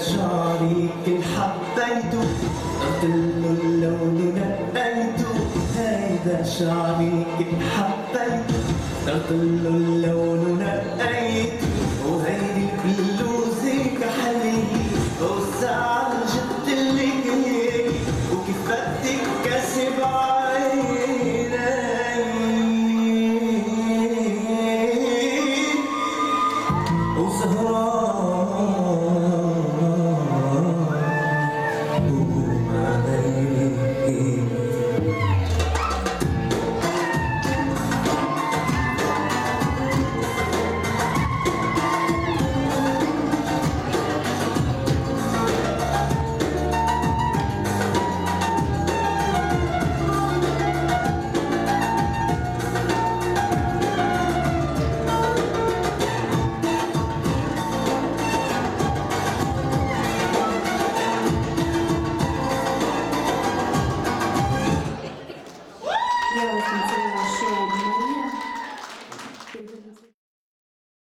شعري كل حبيته اخترت له اللون نقيته. هيدا شعري كل حبيته اخترت له اللون نقيته. وهيدي البلوزة كحلية وساعة جبتلك هيك وكيف بدك كسب عيني وسهران